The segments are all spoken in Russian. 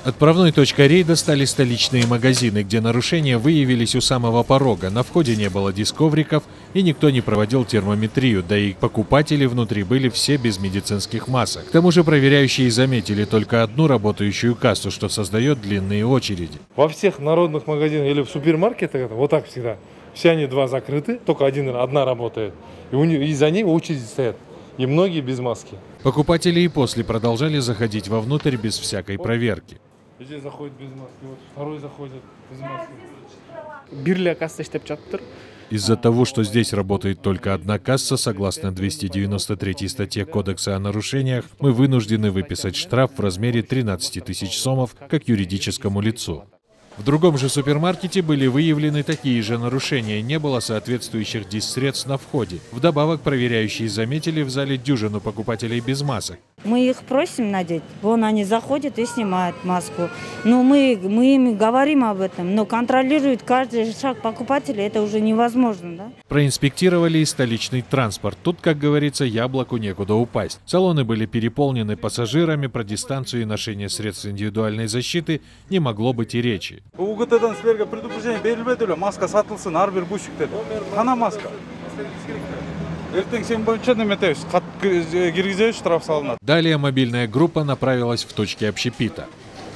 Отправной точкой рейда стали столичные магазины, где нарушения выявились у самого порога. На входе не было дисковриков и никто не проводил термометрию, да и покупатели внутри были все без медицинских масок. К тому же проверяющие заметили только одну работающую кассу, что создает длинные очереди. Во всех народных магазинах или в супермаркетах вот так всегда. Все они два закрыты, только одна работает. И за ней очереди стоят. И многие без маски. Покупатели и после продолжали заходить вовнутрь без всякой проверки. Здесь заходит без маски, вот второй заходит без маски. Из-за того, что здесь работает только одна касса, согласно 293 статье Кодекса о нарушениях, мы вынуждены выписать штраф в размере 13 тысяч сомов как юридическому лицу. В другом же супермаркете были выявлены такие же нарушения, не было соответствующих диссредств на входе. Вдобавок проверяющие заметили в зале дюжину покупателей без масок. Мы их просим надеть, вон они заходят и снимают маску. Но мы им говорим об этом, но контролируют каждый шаг покупателя, это уже невозможно. Да? Проинспектировали и столичный транспорт. Тут, как говорится, яблоку некуда упасть. Салоны были переполнены пассажирами, про дистанцию и ношение средств индивидуальной защиты не могло быть и речи. УГТдан силерге предупреждение берилбеди эле, маска сатылсын, ар бир бушик деди. Кана маска? Эртең сен боюнча неметебиз, киргизебиз, штраф салынат. Далее мобильная группа направилась в точки общепита.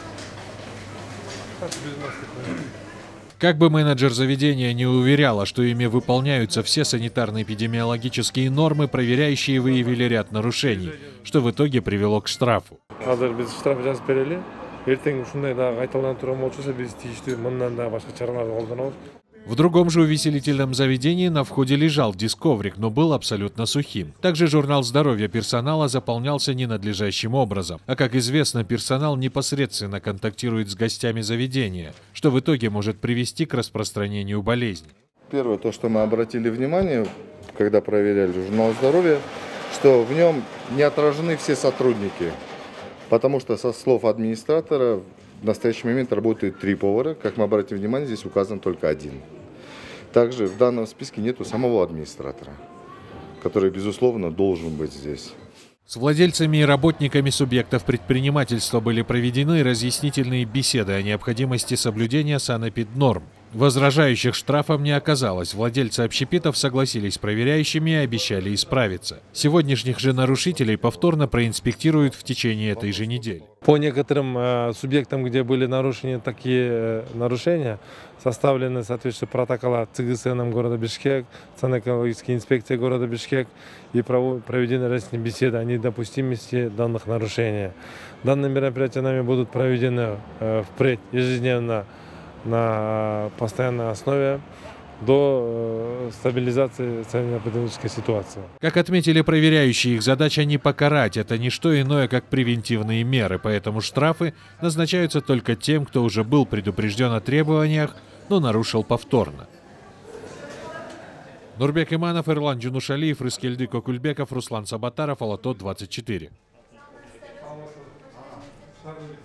Как бы менеджер заведения не уверяла, что ими выполняются все санитарно-эпидемиологические нормы, проверяющие выявили ряд нарушений, что в итоге привело к штрафу. В другом же увеселительном заведении на входе лежал дисковрик, но был абсолютно сухим. Также журнал здоровья персонала заполнялся ненадлежащим образом. А как известно, персонал непосредственно контактирует с гостями заведения, что в итоге может привести к распространению болезни. Первое, то, что мы обратили внимание, когда проверяли журнал здоровья, что в нем не отражены все сотрудники. Потому что, со слов администратора, в настоящий момент работают 3 повара. Как мы обратим внимание, здесь указан только 1. Также в данном списке нету самого администратора, который, безусловно, должен быть здесь. С владельцами и работниками субъектов предпринимательства были проведены разъяснительные беседы о необходимости соблюдения санэпиднорм. Возражающих штрафом не оказалось. Владельцы общепитов согласились с проверяющими и обещали исправиться. Сегодняшних же нарушителей повторно проинспектируют в течение этой же недели. По некоторым субъектам, где были нарушены такие нарушения, составлены соответствующие протоколы ЦГСН города Бишкек, санэкологической инспекции города Бишкек и проведены различные беседы о недопустимости данных нарушений. Данные мероприятия нами будут проведены впредь ежедневно на постоянной основе до стабилизации санитарно-эпидемиологической ситуации. Как отметили проверяющие, их задача не покарать, это не что иное, как превентивные меры, поэтому штрафы назначаются только тем, кто уже был предупрежден о требованиях, но нарушил повторно. Нурбек Иманов, Эрлан Джунушалиев, Рыскельды Кокульбеков, Руслан Сабатаров, Алато 24.